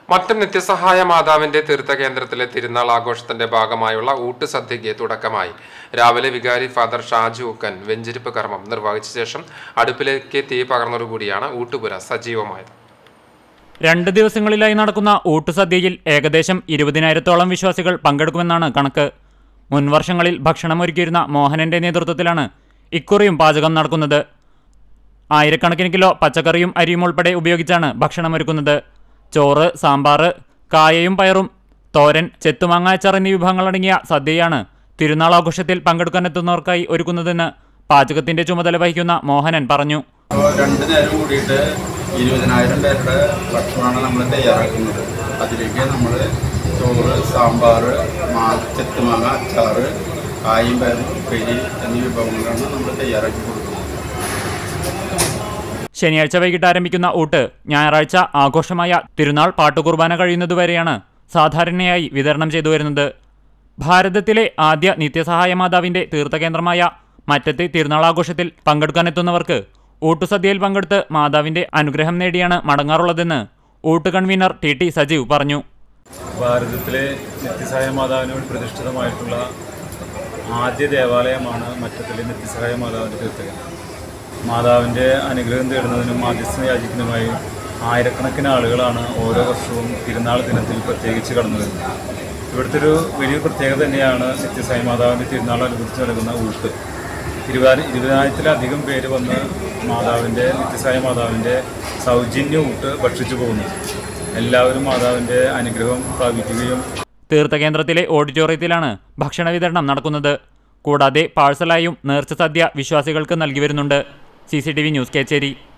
മറ്റം നിത്യസഹായ മാതാവിന്റെ തീർത്ഥകേന്ദ്രത്തിലെ തിരുനാൾ ആഘോഷത്തിന്റെ ഭാഗമായുള്ള ഊട്ടുസദ്യയ്ക്ക് തുടക്കമായി. രാവിലെ വികാരി ഫാദർ ഷാജു ഉക്കൻ വെഞ്ചിരിപ്പ് കർമ്മം നിർവഹിച്ച ശേഷം അടുപ്പിലേക്ക് തീ പകർന്നതോടുകൂടിയാണ് ഊട്ടുപുര സജീവമായത്. 2 ദിവസങ്ങളിലായി നടക്കുന്ന ഊട്ടുസദ്യയിൽ ഏകദേശം 20,000-ഓളം വിശ്വാസികൾ പങ്കെടുക്കുമെന്നാണ് കണക്ക്. മുൻവർഷങ്ങളിൽ ഭക്ഷണമൊരുക്കിയിരുന്ന മോഹനന്റെ നേതൃത്വത്തിലാണ് ഇക്കുറിയും പാചകം നടക്കുന്നത്. ആയിരക്കണക്കിന് കിലോ പച്ചക്കറിയും അരിയും ഉൾപ്പെടെ ഉപയോഗിച്ചാണ് ഭക്ഷണമൊരുക്കുന്നത്. ചോറ്, സാമ്പാർ, കായയും പയറും, തോരൻ, ചെത്തുമാങ്ങ അച്ചാർ എന്നീ വിഭവങ്ങളടങ്ങിയ സദ്യയാണ് തിരുനാൾ ആഘോഷത്തിൽ പങ്കെടുക്കാനെത്തുന്നവർക്കായി ഒരുക്കുന്നതെന്ന് പാചകത്തിന്റെ ചുമതല വഹിക്കുന്ന മോഹനൻ പറഞ്ഞു. 2 നേരം കൂടിയിട്ട് 20,000 പേരുടെ ഭക്ഷണമാണ് നമ്മൾ തയ്യാറാക്കുന്നത്. അതിലേക്ക് നമ്മൾ ചോറ്, സാമ്പാർ, ചെത്തുമാങ്ങ അച്ചാർ, കായും പയറും ഉപ്പേരി എന്നീ വിഭവങ്ങളാണ് നമ്മൾ തയ്യാറാക്കി കൊടുക്കുന്നത്. ശനിയാഴ്ച വൈകിട്ട് ആരംഭിക്കുന്ന ഊട്ട് ഞായറാഴ്ച ആഘോഷമായ തിരുനാൾ പാട്ടുകുർബാന കഴിയുന്നതുവരെയാണ് സാധാരണയായി വിതരണം ചെയ്തു വരുന്നത്. ഭാരതത്തിലെ ആദ്യ നിത്യസഹായ മാതാവിന്റെ തീർത്ഥകേന്ദ്രമായ മറ്റത്തെ തിരുനാൾ ആഘോഷത്തിൽ പങ്കെടുക്കാനെത്തുന്നവർക്ക് ഊട്ടുസദ്യയിൽ പങ്കെടുത്ത് മാതാവിന്റെ അനുഗ്രഹം നേടിയാണ് മടങ്ങാറുള്ളതെന്ന് ഊട്ട് കൺവീനർ ടി സജീവ് പറഞ്ഞു. ഭാരതത്തിലെ നിത്യസഹായ മാതാവിനോട് പ്രതിഷ്ഠിതമായിട്ടുള്ള ആദ്യ ദേവാലയമാണ് മറ്റത്തിലെ നിത്യസഹായ മാതാവിന്റെ തീർത്ഥകേന്ദ്രം. മാതാവിൻ്റെ അനുഗ്രഹം തേടുന്നതിനും മാധ്യസ്ഥം യാചിക്കുന്നതിനുമായി ആയിരക്കണക്കിന് ആളുകളാണ് ഓരോ വർഷവും തിരുനാൾ ദിനത്തിൽ പ്രത്യേകിച്ച് കടന്നു വരുന്നത്. ഇവിടുത്തെ ഒരു വലിയ പ്രത്യേകത തന്നെയാണ് നിത്യസഹായ മാതാവിൻ്റെ തിരുനാളനുബന്ധിച്ച് നൽകുന്ന ഊട്ട്. 20,000-ലധികം പേര് വന്ന് നിത്യസഹായ മാതാവിൻ്റെ സൗജന്യ ഊട്ട് ഭക്ഷിച്ചു പോകുന്നു. എല്ലാവരും മാതാവിൻ്റെ അനുഗ്രഹം പ്രാപിക്കുകയും. തീർത്ഥകേന്ദ്രത്തിലെ ഓഡിറ്റോറിയത്തിലാണ് ഭക്ഷണ വിതരണം നടക്കുന്നത്. കൂടാതെ പാഴ്സലായും നേർച്ച സദ്യ വിശ്വാസികൾക്ക് നൽകി വരുന്നുണ്ട്. CCTV news Kecheri.